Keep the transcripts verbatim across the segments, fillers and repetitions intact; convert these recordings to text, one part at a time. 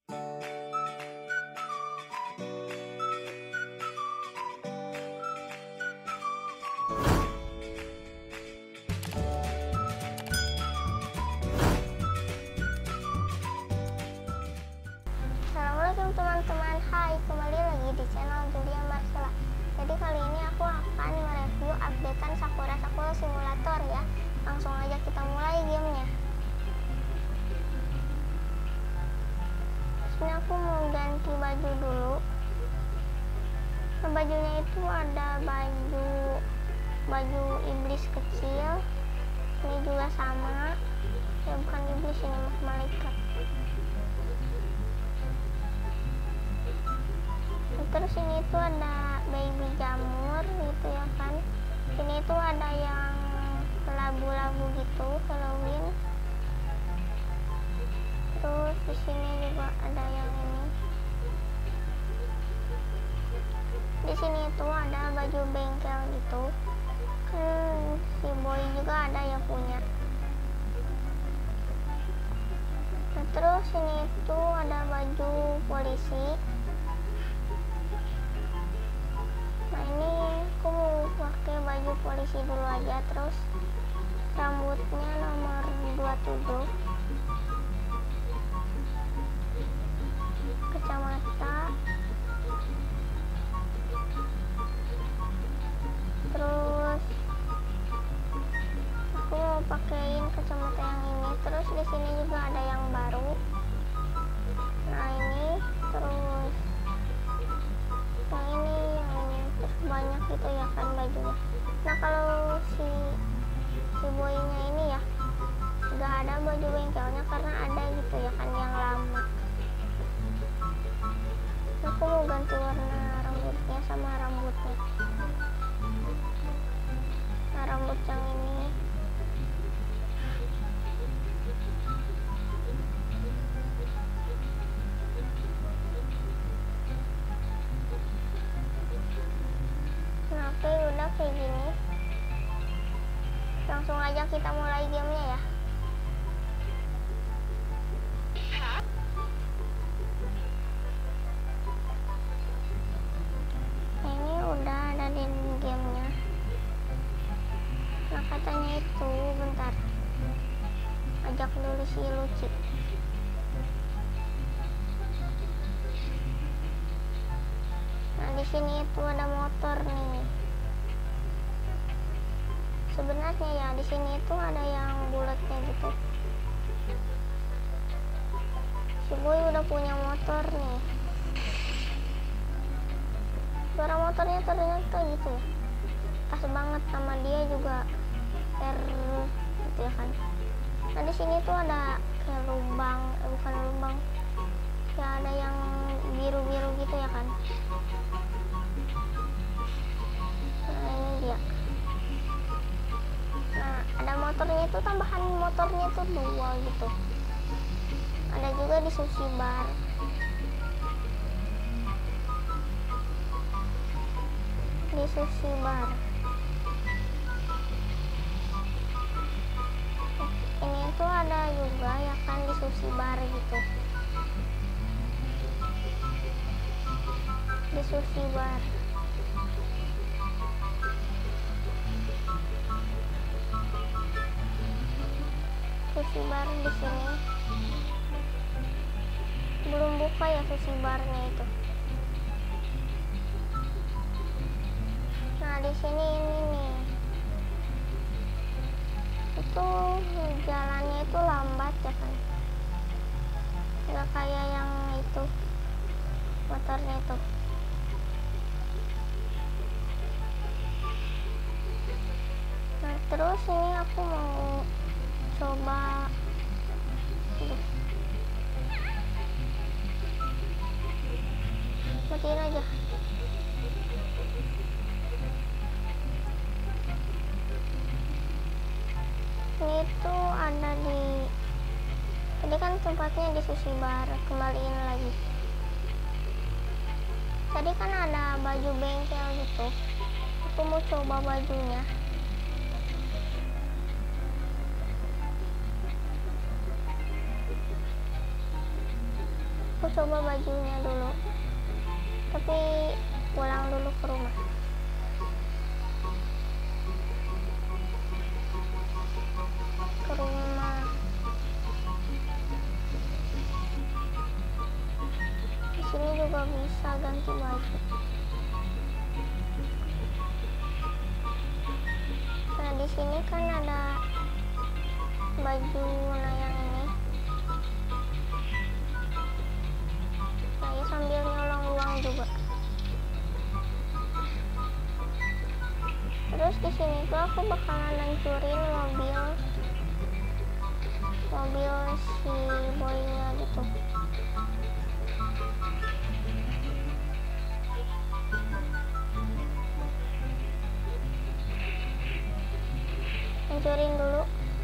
Assalamualaikum teman-teman, hai, kembali lagi di channel Julia Marcella. Jadi kali ini aku akan mereview updatean Sakura Sakura Simulator ya. Langsung aja kita mulai gamenya. Ini aku mau ganti baju dulu. Nah, bajunya itu ada baju baju iblis kecil. Ini juga sama. Ya bukan iblis, ini mah malaikat. Terus ini tuh ada baby jamur gitu ya kan. Sini tuh ada yang labu-labu gitu Halloween. Terus di sini juga ada yang ini. Di sini tuh ada baju bengkel gitu. Kan si boy juga ada yang punya. Nah, terus ini tuh ada baju polisi. Nah ini aku mau pakai baju polisi dulu aja. Terus rambutnya nomor dua puluh tujuh, kacamata, terus aku mau pakein kacamata yang ini. Terus di sini juga ada yang baru. Nah ini terus yang ini yang ini terus banyak gitu ya kan bajunya. Nah kalau si si boynya ini ya nggak ada baju bengkelnya karena ada gitu ya kan yang lama. Aku mau ganti warna rambutnya sama rambutnya. Nah rambut yang ini oke, udah kayak gini. Langsung aja kita mulai gamenya ya. Nah, ini udah ada di gamenya. Nah katanya itu bentar, ajak dulu si Luci. Nah di sini itu ada motor nih. Sebenarnya ya di sini itu ada yang bulatnya gitu. Si boy udah punya motor nih. Suara motornya ternyata gitu ya. Pas banget sama dia juga R gitu ya kan. Nah di sini tuh ada kayak lubang, eh, bukan lubang. Ya ada yang biru-biru gitu ya kan. Nah ini dia. Nah ada motornya itu, tambahan motornya itu dua gitu. Ada juga di sushi bar. Di sushi bar ini tuh ada juga ya kan di sushi bar gitu. Di sushi bar sushi bar di sini belum buka ya sushi barnya itu. Nah di sini ini nih, itu jalannya itu lambat ya kan, nggak kayak yang itu motornya itu. Nah terus ini aku mau coba Aduh. matiin aja. Ini tuh ada di, tadi kan tempatnya di sushi bar, kembaliin lagi. Tadi kan ada baju bengkel gitu, aku mau coba bajunya. Aku coba bajunya dulu, tapi pulang dulu ke rumah. Ke rumah. Di sini juga bisa ganti baju. Nah, di sini kan ada baju nah yang ini. Saya sambil nyolong uang juga. Terus di sini tuh aku bakalan hancurin mobil mobil si boynya gitu. Hancurin dulu.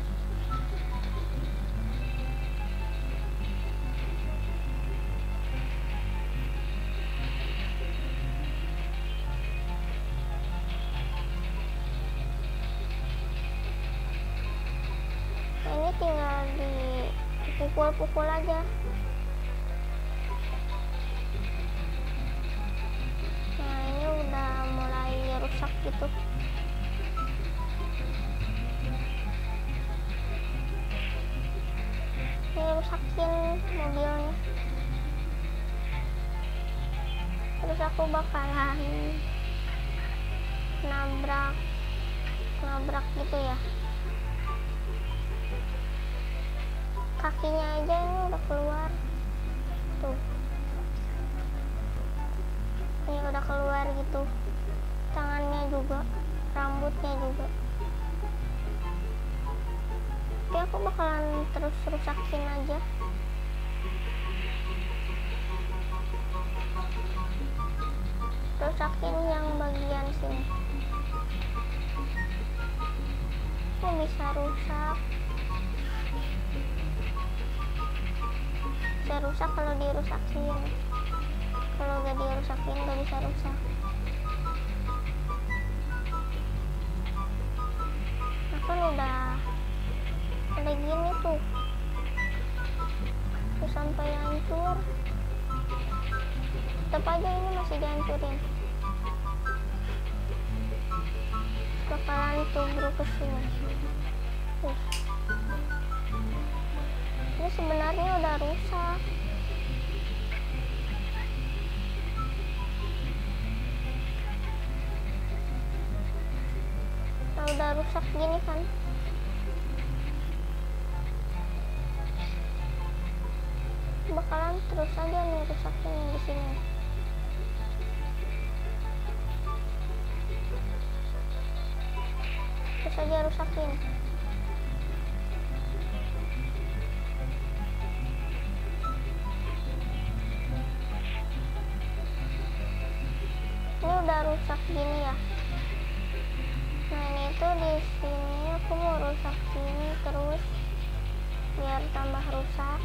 Ini tinggal dipukul-pukul aja. Nah, ini udah mulai rusak gitu. Ini rusakin mobilnya. Terus aku bakalan nabrak nabrak gitu ya. Kakinya aja ini udah keluar tuh, ini udah keluar gitu, tangannya juga, rambutnya juga. Tapi aku bakalan terus rusakin aja. Rusakin yang bagian sini. Kok bisa rusak? Bisa rusak kalau dirusakin. Kalau gak dirusakin gak bisa rusak. Nah, kan udah ada gini tuh, terus sampai hancur. Tetap aja ini masih dihancurin. Bakalan tubruk ke sini. Uh. Ini sebenarnya udah rusak. Nah, udah rusak gini kan. Bakalan terus aja nih rusakin di sini. Terus aja rusakin. Ini udah rusak gini ya. Nah, ini tuh di sini aku mau rusak sini terus biar tambah rusak.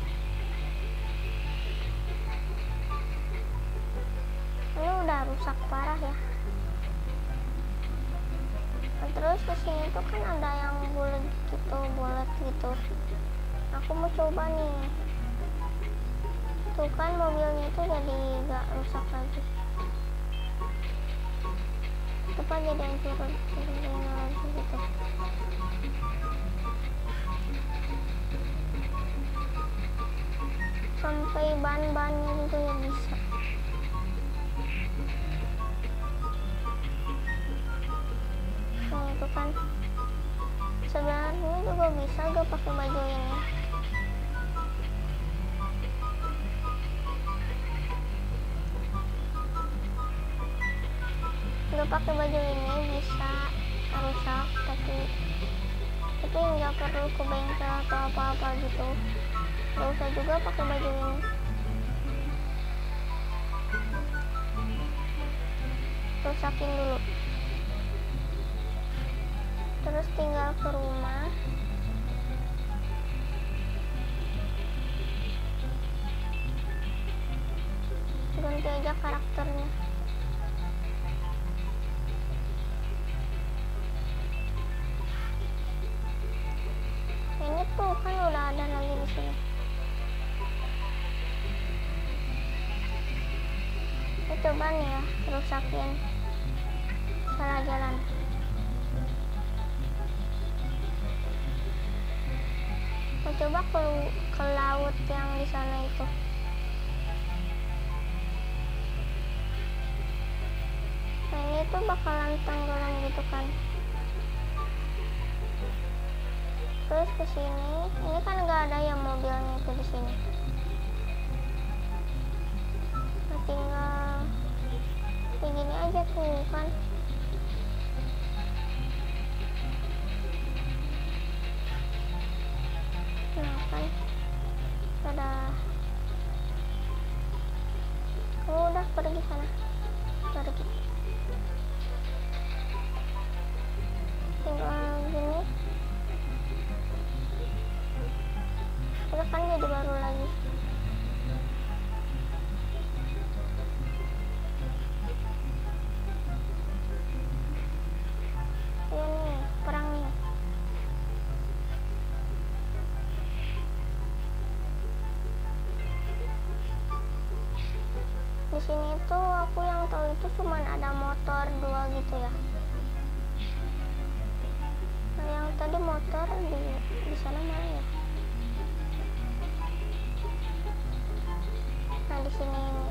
Ini udah rusak parah ya. Nah, terus kesini tuh kan ada yang bulat gitu, bulat gitu. Aku mau coba nih. Tuh kan mobilnya tuh jadi gak rusak lagi. Tepat jadi hancur lagi gitu. Sampai ban-bannya juga ya bisa. Nah, itu kan sebenarnya juga bisa gak pakai baju ini. Gak pakai baju ini bisa rusak, tapi tapi nggak perlu ke bengkel atau apa-apa gitu. Gak usah juga pakai baju ini. Rusakin dulu. Terus tinggal ke rumah. Ganti aja karakternya. Ini tuh kan udah ada lagi di sini. coba nih ya rusakin, salah jalan. Mau coba ke, ke laut yang di sana itu. Nah ini tuh bakalan tenggelam gitu kan. Terus ke sini, ini kan nggak ada ya mobilnya itu di sini. Nah, tinggal kayak gini aja tuh kan. Nah kan, ada. Kamu udah pergi sana, pergi. Tinggal gini. Udah kan jadi baru lagi. Ayo nih, perang nih. Di sini tuh aku yang tahu itu cuma ada motor dua gitu ya. Nah yang tadi motor di di sana mana ya? Nah di sini ini.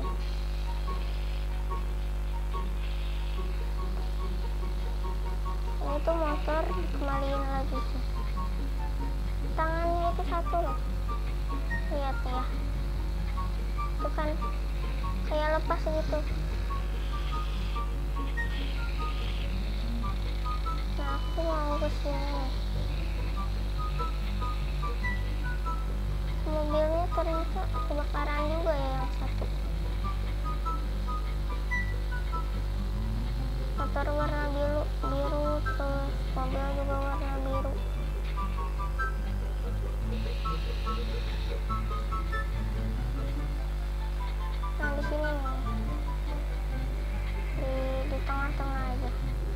Ini tuh motor kembaliin lagi sih. Tangannya itu satu loh. Lihat ya. Itu kan kayak lepas gitu. Nah aku mau ke sini. Mobilnya ternyata kebakaran juga ya yang satu. Motor warna biru, biru terus mobil juga warna biru. Nah di sini nih, di di tengah-tengah aja.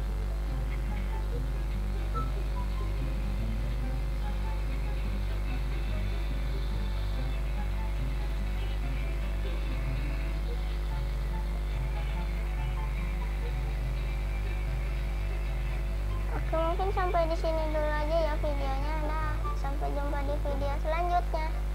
Oke, mungkin sampai di sini dulu aja ya videonya. Nah, sampai jumpa di video selanjutnya.